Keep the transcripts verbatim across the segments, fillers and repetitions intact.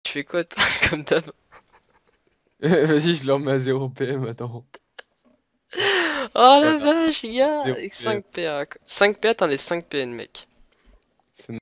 tu fais quoi toi, comme d'hab? Vas-y, je leur mets à zéro P M, attends. Oh la Voilà, vache, gars! zéro Avec P M. cinq P A. quoi. cinq P A, t'enlèves cinq P N, mec. C'est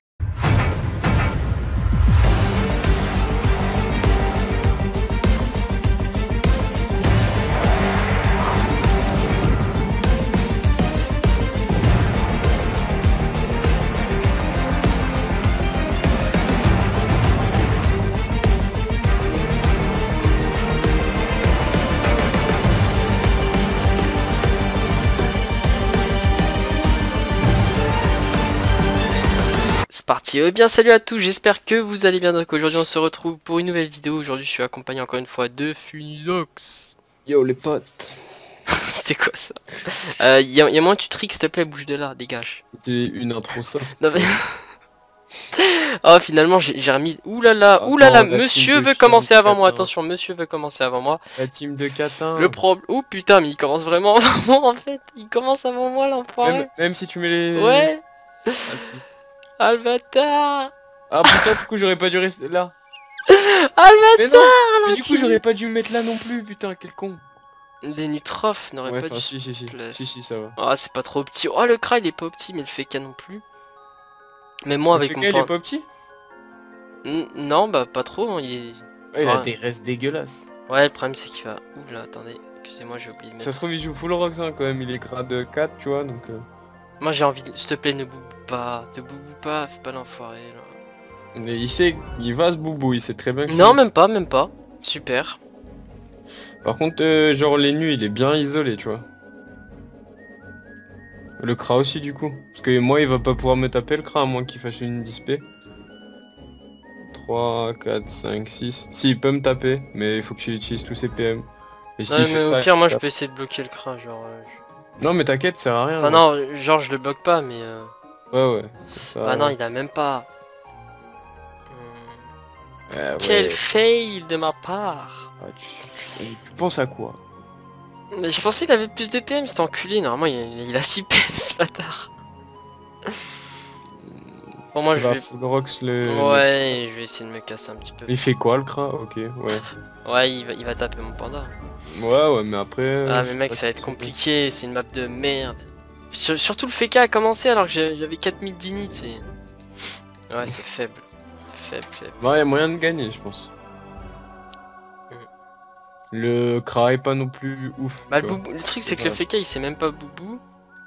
C'est parti. Eh bien, salut à tous, j'espère que vous allez bien. Donc aujourd'hui, on se retrouve pour une nouvelle vidéo. Aujourd'hui, je suis accompagné encore une fois de Funizox. Yo les potes. C'était quoi ça? Euh, y'a y a moins que tu tricks, s'il te plaît, bouge de là, dégage. C'était une intro soft, Non, mais... quoi. Oh, finalement, j'ai j'ai remis. Ouh là là, ouh là là, Attends, la team monsieur de veut chiens de commencer avant moi. catin. Attention, monsieur veut commencer avant moi. La team de Le catin. problème. Oh putain, mais il commence vraiment avant moi en fait. Il commence avant moi, Même, l'enfoiré. même si tu mets les... Ouais, Ah, le fils. ah le bâtard. Ah putain, du coup j'aurais pas dû rester là. Ah le Mais non. bâtard, Mais du coup l'enculé. j'aurais pas dû me mettre là non plus, putain, quel con. Les nutrophes n'auraient Ouais, pas dû enfin se si, si, si. Si, placer. si, ça va. Ah, c'est pas trop petit. Oh, le cra il est pas petit, mais le féca non plus. Mais moi, Le avec mon féca, il est pain. pas petit? N- Non, bah pas trop. hein, Il est. Ouais, il a Ouais, des restes dégueulasses. ouais, le problème c'est qu'il va. Ouh là, attendez. Excusez-moi, j'ai oublié de Ça se mettre. trouve, il joue full rocks, hein, quand même. Il est grade quatre, tu vois, donc... euh, Moi, j'ai envie de. S'il te plaît, ne boubou pas. Te boubou pas, fais pas l'enfoiré là. Mais il sait, il va se boubou, il sait très bien que Non, c'est... même pas, même pas. Super. Par contre, euh, genre les nuits, il est bien isolé, tu vois. Le Kra aussi, du coup. Parce que moi, il va pas pouvoir me taper le Kra, à moins qu'il fasse une disp. trois, quatre, cinq, six. Si, il peut me taper, mais il faut que tu utilises tous ses P M. Et s'il Ouais, fait mais au ça, pire, il me moi, je tape. peux essayer de bloquer le crin, genre. euh, je- Non, mais t'inquiète, ça sert à rien. Enfin, Hein. non, genre, je le bloque pas, mais. euh, Ouais, ouais. Ah non, Ça... il a même pas. Hmm. Ah, Quel ouais. fail de ma part. Ah, tu... Et tu penses à quoi? Mais je pensais qu'il avait plus de P M, cet enculé. Normalement, il, il a six P M, ce bâtard. Bon, moi, Tu je vas vais. full rocks le... le Kra. Ouais, je vais essayer de me casser un petit peu. Il fait quoi, le Kra? Ok, ouais. Ouais, il va, il va taper mon panda. Ouais, ouais, mais après... euh, Ah, je mais sais mec, pas ça va si être c'est bon. compliqué. C'est une map de merde. Sur- surtout le F K a commencé alors que j'ai- j'avais quatre mille d'init. C'est. Ouais, c'est faible. Faible, faible. Ouais, y a moyen de gagner, je pense. Mm. Le Kra est pas non plus ouf, Bah, tu le, vois. boubou- le truc, C'est c'est que le pas... F K il sait même pas boubou.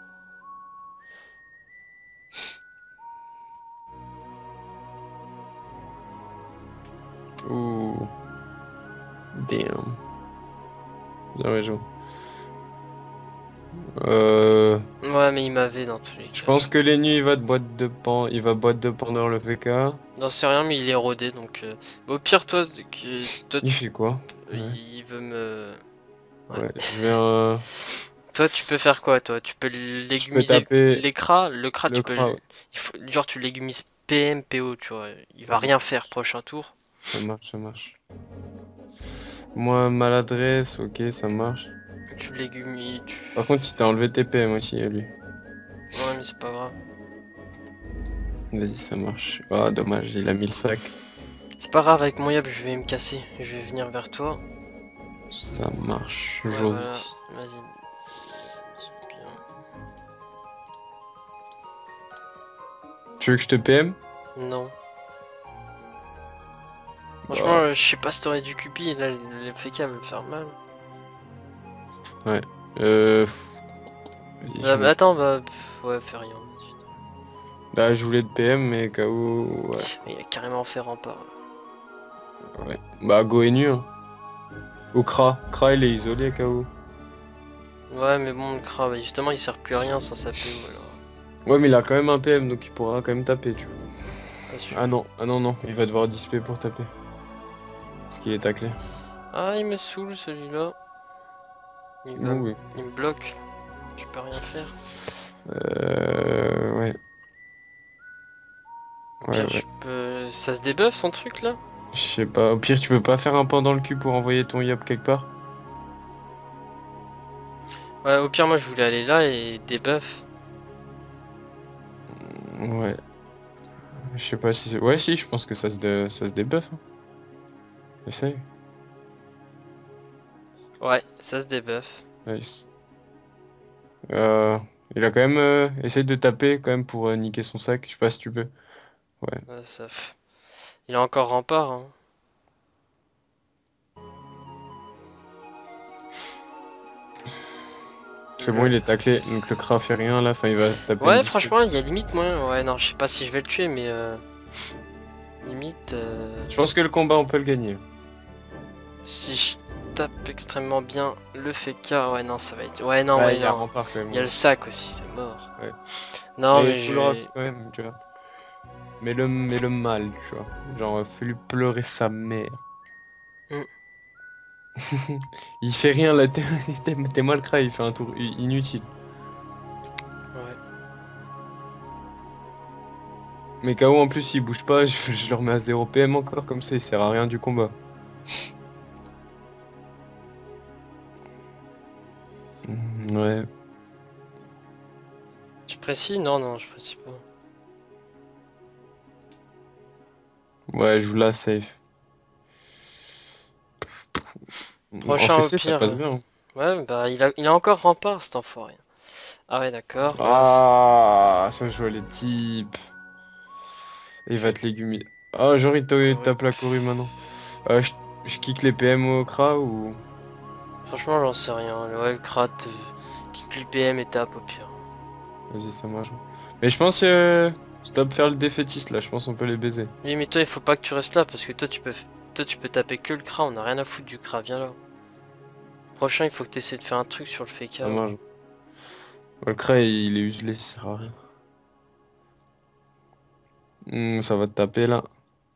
Ouh. Damn. Bien ouais, joué. Euh... Ouais, mais il m'avait dans tous les Je cas. pense que les nuits, il va de boîte de pan... Il va boîte de pendant le V K. Non, c'est rien, mais il est rodé donc. euh, bah, au pire, toi, que- toi Il tu... fait quoi? euh, Ouais. il veut me. Ouais. Ouais, je vais... Euh... Toi, tu peux faire quoi, toi? Tu peux Je peux légumiser taper l'écra, le cra, le tu peux. Kra. l- Il faut... Genre, tu légumises P M, P O, tu vois. Il va rien faire prochain tour. Ça marche, ça marche. Moi, maladresse, ok, ça marche. Tu légumises. Tu... Par contre, il t'a enlevé tes P M aussi, à lui. Ouais, mais c'est pas grave. Vas-y, ça marche. Ah, dommage, il a mis le sac. C'est pas grave, avec mon yab, je vais me casser. Je vais venir vers toi. Ça marche, Ouais, José. voilà. Vas-y. C'est bien. Tu veux que je te P M? Non. Bah, Franchement, euh, je sais pas si t'aurais du cupi, là, le F K va me faire mal. ouais. Euh... vas-y, Ah, je bah, me- attends, bah, pff, ouais, fais rien. Là, je voulais te P M, mais K O... Ouais. Il a carrément fait rempart. Ouais. Bah, Go est nu, hein. Au Kra. Kra, il est isolé, K O. Ouais, mais bon, le cra, bah, justement, il sert plus à rien sans sa P O, alors. Ouais, mais il a quand même un P M, donc il pourra quand même taper, tu vois. Pas sûr. Ah non, ah non, non, il va devoir disper pour taper. Parce qu'il est taclé. Ah, il me saoule, celui-là. Il, va- Ouh, oui. il me bloque. Je peux rien faire. Euh... Ouais. Au Ouais, pire, ouais. je peux... Ça se débuff, son truc, là? Je sais pas. Au pire, tu peux pas faire un pan dans le cul pour envoyer ton yop quelque part? Ouais, au pire, moi, je voulais aller là et débuff. Ouais. Je sais pas si c'est... Ouais, si, je pense que ça se, dé... ça se débuff. Hein. Essaye. Ouais, ça se débuff. Nice. Euh, il a quand même euh, essayé de taper quand même pour euh, niquer son sac. Je sais pas si tu peux. Ouais. Ouais, ça... f- Il a encore rempart, hein. C'est bon, Le- il est taclé. Donc le Kra fait rien là. Enfin, il va taper une Ouais, dispo. franchement, il y a limite moyen. Ouais, non, je sais pas si je vais le tuer, mais... euh, Limite... euh, Je pense que le combat, on peut le gagner. Si je tape extrêmement bien le Feka... Ouais, non, ça va être... Ouais, non, Ouais, ouais, il y a non. rempart quand Il y a même. le sac aussi, c'est mort. Ouais. Non, Mais mais il faut je le vais... rock quand même, tu vois. Mais le, mais le mal, tu vois. Genre, euh, fais-lui pleurer sa mère. Hmm. Il fait rien là, t'es t'es- t'es mal Kra, il fait un tour i- inutile. Ouais. Mais K O en plus il bouge pas, je, je le remets à zéro P M encore comme ça, il sert à rien du combat. Hmm, ouais. Tu précis? Non, non, je précis pas. Ouais, je joue là safe. En Prochain au C C ça pire. passe euh, bien. Ouais, bah il a, il a encore rempart cet enfoiré. Ah ouais, d'accord. Bah, c'est- Ah, ça joue les types. Et il va te légumer. Ah, genre il te ouais. tape la Corée maintenant. Euh, je, je kick les P M au Kra ou... Franchement, j'en sais rien. Ouais, le Krat, euh, kick l'I P M et tape au pire. Vas-y, ça marche. Mais je pense que... Stop faire le défaitiste là, je pense qu'on peut les baiser. Oui, mais toi, il faut pas que tu restes là parce que toi, tu peux, f- toi, tu peux taper que le Krat. On a rien à foutre du Krat. Viens là. Prochain, il faut que tu essaies de faire un truc sur le Ça Feka. marche. Le Kra il est useless, il sert à rien. Hmm, ça va te taper là.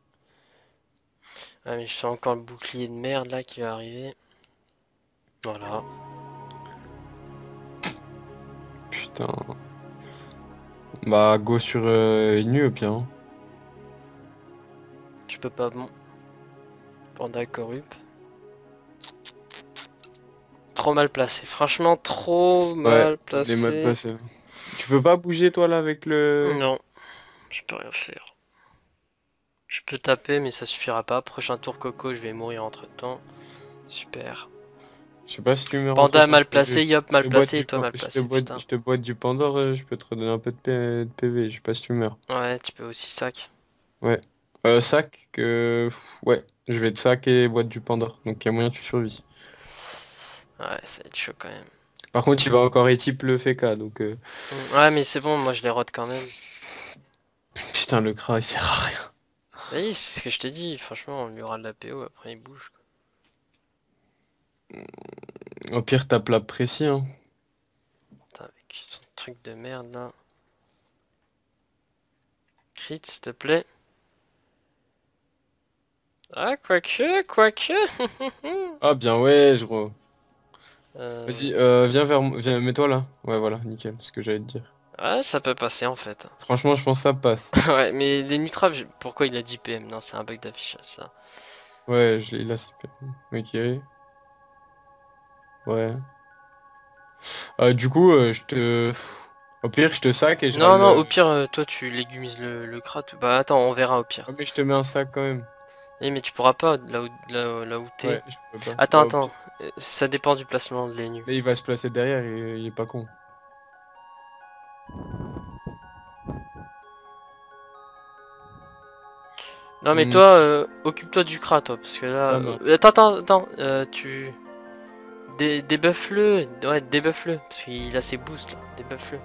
Ah, mais je sens encore le bouclier de merde là qui va arriver. Voilà. Putain. Bah go sur euh, Inu au pire. Hein. Je peux pas. Bon. Panda corrupt. Trop mal placé. Franchement, trop Ouais, mal il est mal placé. placé. Tu peux pas bouger toi là avec le... Non, je peux rien faire. Je peux taper, mais ça suffira pas. Prochain tour Coco, je vais mourir entre temps. Super. Je sais pas si tu meurs entre Panda temps, je mal te, placé, je, Yop je mal te boite placé et du, toi pan- mal je te placé, boite, putain. je te boite du Pandore, euh, je peux te redonner un peu de, P- de P V, je sais pas si tu meurs. Ouais, tu peux aussi sac. Ouais. Euh, sac, que... Ouais, je vais te sac et boîte du Pandore, donc il y a moyen que tu survis. Ouais, ça va être chaud quand même. Par contre, il va encore étype le F K, donc... euh, Mm, Ouais, mais c'est bon, moi je les rod quand même. Putain, le Kra, il sert à rien. Oui, c'est ce que je t'ai dit. Franchement, on lui aura de la P O, après il bouge, quoi. Au pire, tape la précis, hein. Putain, avec son truc de merde là. Crit, s'il te plaît. Ah, quoique, quoique. Ah bien, ouais, je... re- Euh, Vas-y, euh, viens vers moi, viens, mets-toi là. Ouais, voilà, nickel, ce que j'allais te dire. Ouais, ça peut passer en fait. Franchement, je pense que ça passe. Ouais, mais les nutraves, j'ai- pourquoi il a dix P M? Non, c'est un bug d'affichage ça. Ouais, je l'ai là, c'est bien. Ok, ouais. Euh, du coup, euh, je te... Au pire, je te sac et je Non, râle... non, euh, au pire, euh, toi tu légumises le, le krat. Bah attends, on verra au pire. Ah, mais je te mets un sac quand même. Eh, mais tu pourras pas là où, là, là où t'es. Ouais, je peux pas. Attends, Bah, au attends. pire. Euh, Ça dépend du placement de l'E N U. Mais il va se placer derrière et il est pas con. Non, mais Hmm, toi, euh, occupe-toi du krat, toi, parce que là. ça euh, marche. Attends, attends, attends. euh, tu. Dé Débuff-le. Ouais, débuff-le. Parce qu'il a ses boosts là. Débuff-le.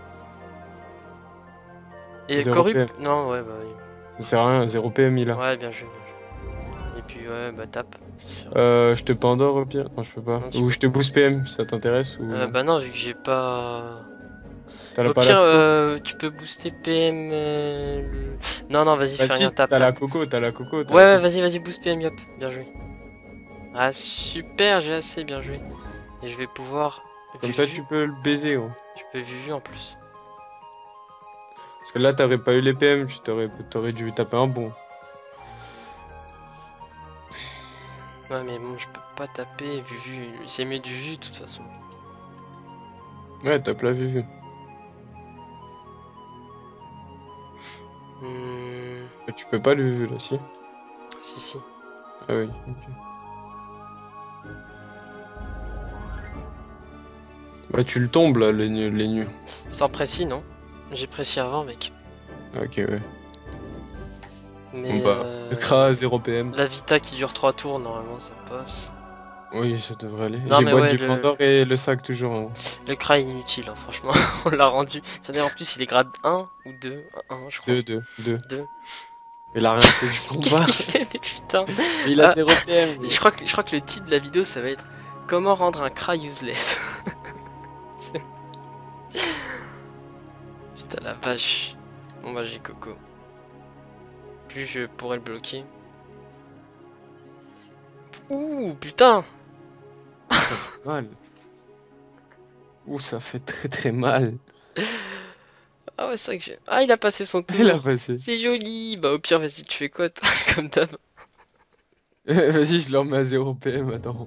Et zéro P M. corrupt? Non, ouais, bah oui. Ça sert à rien, zéro P M il a. Ouais, bien joué, bien joué. Et puis, ouais, bah tape. Euh, je te pandore au pire. Non, je peux pas. Non, tu Ou peux je te boost P M, ça t'intéresse ou Euh, non? bah non, vu que j'ai pas... T'as la- Au pas la pire, coco? euh, tu peux booster P M... euh, le- Non, non, vas-y, Bah fais si, rien, tape, t'as la tape. coco, t'as la coco, t'as Ouais, la ouais, coco. vas-y, vas-y, boost P M, yop. Bien joué. Ah, super, j'ai assez bien joué. Et je vais pouvoir... Comme Vu, ça, vu. tu peux le baiser, gros. Je peux vu, vu en plus. Parce que là, t'aurais pas eu les P M, tu t'aurais t'aurais dû taper un bon. Ouais, mais bon, je peux pas taper vu, vu. C'est mieux du vu, de toute façon. Ouais, tape la vue. Hmm... Tu peux pas le vu là, si? Si, si. Ah oui, ok. Bah tu le tombes là, les nus. Les nus. Sans précis, non? J'ai précis avant, mec. Ok, ouais. Mais Bon, bah, euh, le Kra zéro P M. la Vita qui dure trois tours, normalement, ça passe. Oui, ça devrait aller. Non, J'ai mais boîte ouais, du le- Pandore et le sac toujours. Hein. Le Kra est inutile, hein, franchement. On l'a rendu. Ça en plus, il est grade un ou deux? un, je crois. Deux, deux, deux. deux. Il a rien fait du Qu'est-ce combat. qu'il fait, mais putain? Il a Ah, zéro P M. Je crois, que, je crois que le titre de la vidéo, ça va être comment rendre un Kra useless. C'est- Putain, la vache. Bon, bah, j'ai Coco. Plus je pourrais le bloquer. Ouh, putain! Ça fait mal. Ouh, ça fait très très mal. Ah ouais, c'est vrai que j'ai... Ah, il a passé son tour. Il a passé. C'est joli. Bah, au pire, vas-y, tu fais quoi, toi, comme d'hab? Vas-y, je le remets à zéro P M, attends.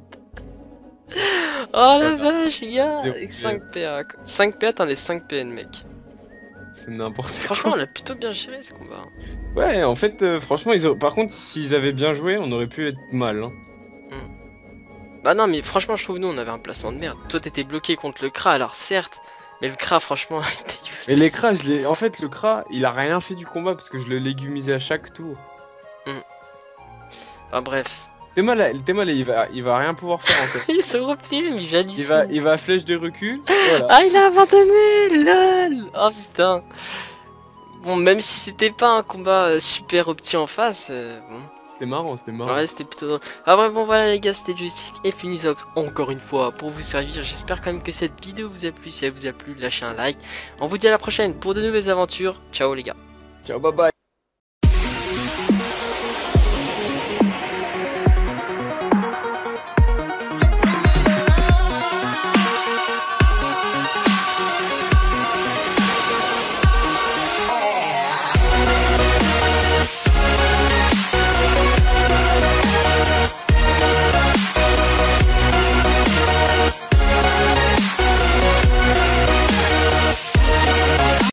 Oh la Voilà. vache, les gars! Zéro Avec P M. cinq P A. quoi. cinq P A, t'enlèves cinq P N, mec. C'est n'importe quoi. Franchement, on a plutôt bien géré ce combat. Ouais, en fait, euh, franchement, ils ont... par contre, s'ils avaient bien joué, on aurait pu être mal. Hein. Bah non, mais franchement, je trouve nous, on avait un placement de merde. Toi, t'étais bloqué contre le Kra, alors certes, mais le Kra, franchement, il était useless. Et les Kra, je l'ai... En fait, le Kra, il a rien fait du combat parce que je le légumisais à chaque tour. Enfin, bref. T'es mal, t'es mal, il va, il va rien pouvoir faire encore. Il se refilme, j'hallucine. Il va, il va à flèche de recul. Voilà. Ah, il a abandonné, lol. Oh putain. Bon, même si c'était pas un combat euh, super opti en face, euh, bon. C'était marrant, c'était marrant. Ouais, c'était plutôt drôle. Ah bref, bon voilà les gars, c'était Joystick et Funizox encore une fois pour vous servir. J'espère quand même que cette vidéo vous a plu. Si elle vous a plu, lâchez un like. On vous dit à la prochaine pour de nouvelles aventures. Ciao les gars. Ciao, bye bye.